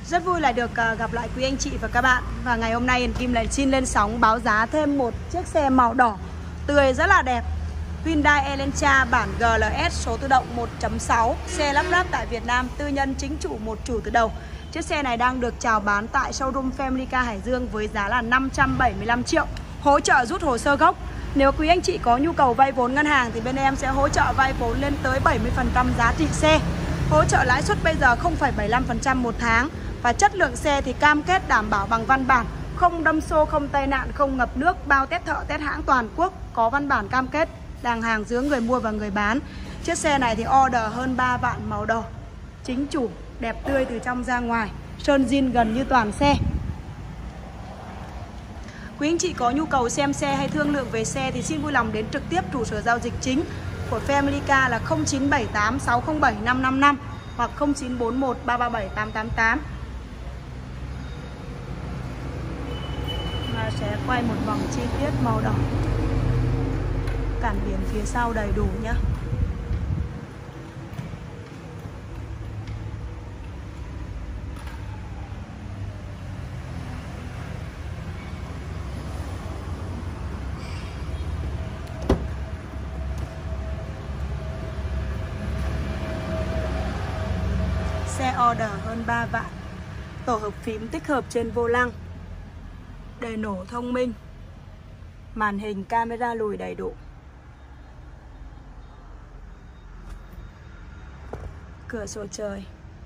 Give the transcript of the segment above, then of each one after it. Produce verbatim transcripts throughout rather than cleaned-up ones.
Rất vui là được gặp lại quý anh chị và các bạn. Và ngày hôm nay Hiền Kim lại xin lên sóng báo giá thêm một chiếc xe màu đỏ tươi rất là đẹp, Hyundai Elantra bản G L S số tự động một chấm sáu. Xe lắp ráp tại Việt Nam, tư nhân chính chủ một chủ từ đầu. Chiếc xe này đang được chào bán tại showroom Family Car Hải Dương với giá là năm trăm bảy mươi lăm triệu. Hỗ trợ rút hồ sơ gốc. Nếu quý anh chị có nhu cầu vay vốn ngân hàng thì bên em sẽ hỗ trợ vay vốn lên tới bảy mươi phần trăm giá trị xe. Hỗ trợ lãi suất bây giờ không phẩy bảy mươi lăm phần trăm một tháng. Và chất lượng xe thì cam kết đảm bảo bằng văn bản, không đâm xô, không tai nạn, không ngập nước, bao test thợ, test hãng toàn quốc, có văn bản cam kết đàng hàng giữa người mua và người bán. Chiếc xe này thì order hơn ba vạn, màu đỏ chính chủ, đẹp tươi từ trong ra ngoài, sơn zin gần như toàn xe. Quý anh chị có nhu cầu xem xe hay thương lượng về xe thì xin vui lòng đến trực tiếp trụ sở giao dịch chính của Family Car là không chín bảy tám sáu không bảy năm năm năm hoặc không chín bốn một ba ba bảy tám tám tám. Và sẽ quay một vòng chi tiết màu đỏ. Cản biển phía sau đầy đủ nhé. Xe order hơn ba vạn. Tổ hợp phím tích hợp trên vô lăng, đề nổ thông minh, màn hình camera lùi đầy đủ, cửa sổ trời.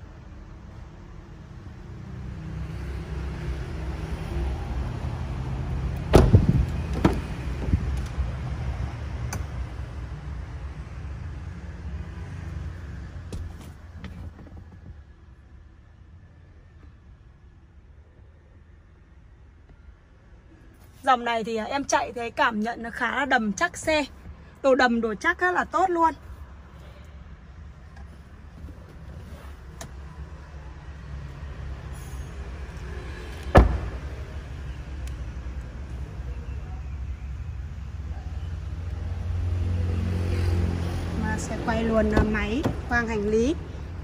Dòng này thì em chạy thấy cảm nhận nó khá là đầm chắc xe. Đồ đầm đồ chắc rất là tốt luôn. Mà sẽ quay luôn máy khoang hành lý.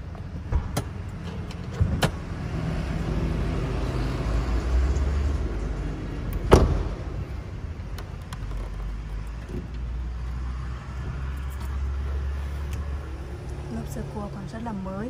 Sơ cua còn rất là mới.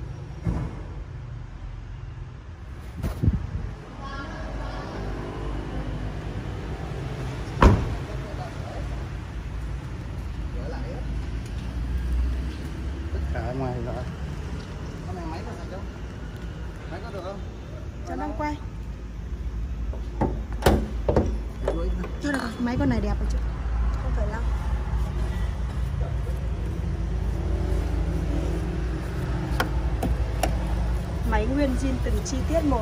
Tất cả ở ngoài rồi. Cái này máy có sao chú? Máy có được không? Cháu đang quay. Cho được rồi, máy con này đẹp rồi chứ. Không phải lắm. Máy nguyên zin từng chi tiết một.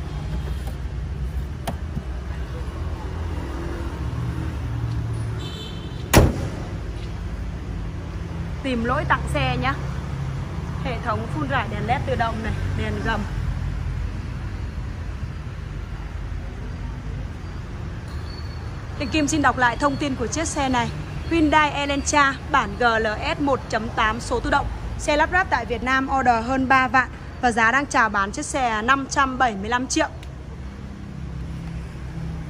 Tìm lỗi tặng xe nhá. Hệ thống phun rải đèn led tự động này, đèn gầm. Hiền Kim xin đọc lại thông tin của chiếc xe này. Hyundai Elantra bản G L S một chấm tám số tự động. Xe lắp ráp tại Việt Nam, order hơn ba vạn. Và giá đang chào bán chiếc xe năm trăm bảy mươi lăm triệu.